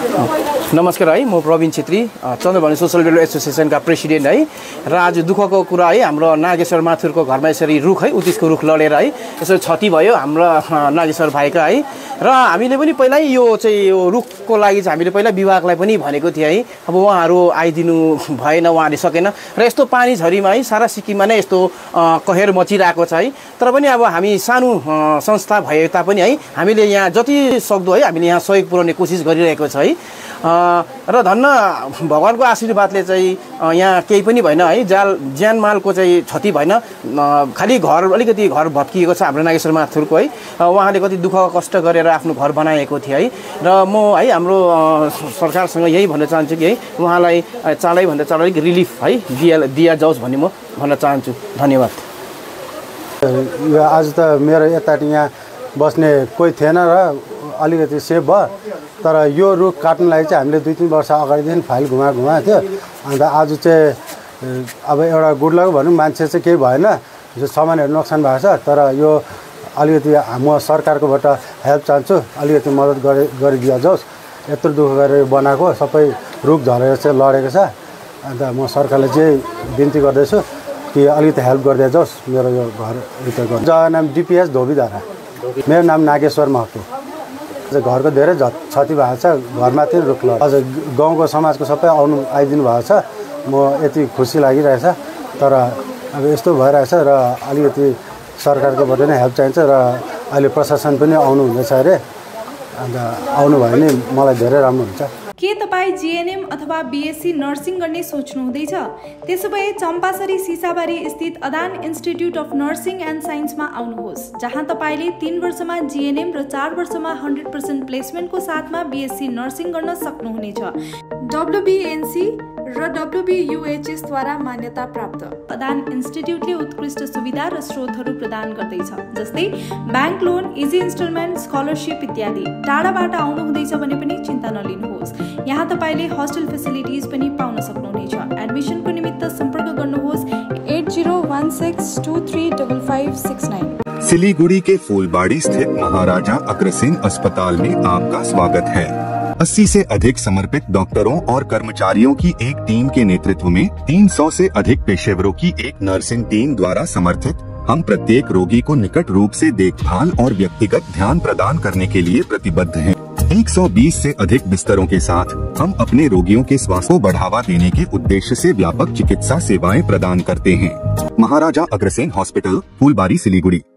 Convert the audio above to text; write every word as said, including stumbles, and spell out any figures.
नमस्कार है, म प्रवीण छेत्री, चन्द्रभानु सोशल वेलफेयर एसोसिएसनका प्रेसिडेन्ट है। र आज दुःखको कुरा है, हाम्रो नागेश्वर माथुरको घरमा यसरी रुख है, उत्तिसको रुख लडेर है यसरी क्षति भयो हाम्रो नागेश्वर भाइका है। र हामीले पनि पहिल्यै यो चाहिँ यो रुखको लागि चाहिँ हामीले पहिला विभागलाई पनि भनेको थिए है। अब उहाँहरू आइदिनु भएन, उहाँले सकेन र यस्तो पानी झरीमा है सारा सिक्किममा नै यस्तो कहर मचिरहेको छ है। तर पनि अब हामी सानो संस्था भए तापनि है हामीले यहाँ जति सक्दो है हामीले यहाँ सहयोग पुर्याउने कोसिस गरिरहेको छ है। र धन्न भगवानको आशीर्वादले चाहिँ यहाँ केही पनि भएन है, जाल ज्यानमालको चाहिँ क्षति भएन, खालि घर अलिकति घर भत्किएको छ हाम्रो नागेश्वर माथुरको है। उहाँले कति दुःख कष्ट गरेर आफ्नो घर बनाएको थियो है। र म है हाम्रो सरकारसँग यही भन्न चाहन्छु कि है उहाँलाई चाँडैभन्दा चाँडै रिलिफ है दिया दिया जाओस् भन्ने म भन्न चाहन्छु। धन्यवाद। आज त मेरो यता यहाँ बस्ने कोही थिएन र अलिकति सेफ भयो। तर यो रुख काट्नलाई चाहिँ हामीले दुई तिन वर्ष अगाडिदेखि फाइल घुमा घुमाएको थियो। अन्त आज चाहिँ अब एउटा गुड लक भनौँ, मान्छे चाहिँ केही भएन, जो सामानहरू नोक्सान भएको छ। तर यो अलिकति म सरकारकोबाट हेल्प चाहन्छु, अलिकति मद्दत गरे गरिदिया जाओस्। यत्रो दुःख गरेर बनाएको सबै रुख झरेर चाहिँ लडेको छ। अन्त म सरकारलाई चाहिँ बिन्ती गर्दैछु कि अलिकति हेल्प गरिदिया जाओस् मेरो यो घर रिपेयर गर्नु। जग्गा नाम डिपिएस धोबीधारा, मेरो नाम नागेश्वर महतो। घरको धेरै क्षति भएको छ, घरमाथि रुख लड। अझ गाउँको समाजको सबै आउनु आइदिनु भएको छ। म यति खुसी लागिरहेछ। तर अब यस्तो भइरहेछ र अलिकति सरकारकोबाट नै हेल्प चाहिन्छ र अहिले प्रशासन पनि आउनु हुँदैछ अरे। अन्त आउनु भयो भने मलाई धेरै राम्रो हुन्छ। के तपाईँ जिएनएम अथवा बीएससी नर्सिङ गर्ने सोच्नु हुँदैछ? त्यसो भए चम्पासरी सिसाबारी स्थित Adan institute of nursing and साइन्समा आउनुहोस्, जहाँ तपाईँले तीन वर्षमा जिएनएम र चार वर्षमा हन्ड्रेड पर्सेन्ट प्लेसमेन्टको साथमा बीएससी नर्सिङ गर्न सक्नुहुनेछ। डब्ल्युबीएनसी र डब्ल्युबीयूएचएसद्वारा मान्यता प्राप्त अदान इन्स्टिट्युटले उत्कृष्ट सुविधा र स्रोतहरू प्रदान गर्दैछ, जस्तै bank loan, easy instalment, scholarship इत्यादि। टाढाबाट आउनुहुँदैछ भने पनि चिन्ता नलिनुहोस्, यहाँ तपाईँले होस्टेल फेसिलिटिज पनि पाउन सक्नुहुनेछ। एडमिसनको निमित्त सम्पर्क गर्नुहोस् at zero one six two three double five six nine. Siliguri के फूलबाड़ी स्थित महाराजा अग्रसेन अस्पताल में आपका स्वागत है। अस्सी से अधिक समर्पित डॉक्टरों और कर्मचारियों की एक टीम के नेतृत्व में तीन सौ से अधिक पेशेवरों की एक नर्सिंग टीम द्वारा समर्थित हम प्रत्येक रोगी को निकट रूप से देखभाल और व्यक्तिगत ध्यान प्रदान करने के लिए प्रतिबद्ध हैं। एक सौ बीस से अधिक बिस्तरों के साथ हम अपने रोगियों के स्वास्थ्य को बढ़ावा देने के उद्देश्य से व्यापक चिकित्सा सेवाएं प्रदान करते हैं। महाराजा अग्रसेन हॉस्पिटल, फूलबाड़ी, सिलीगुड़ी।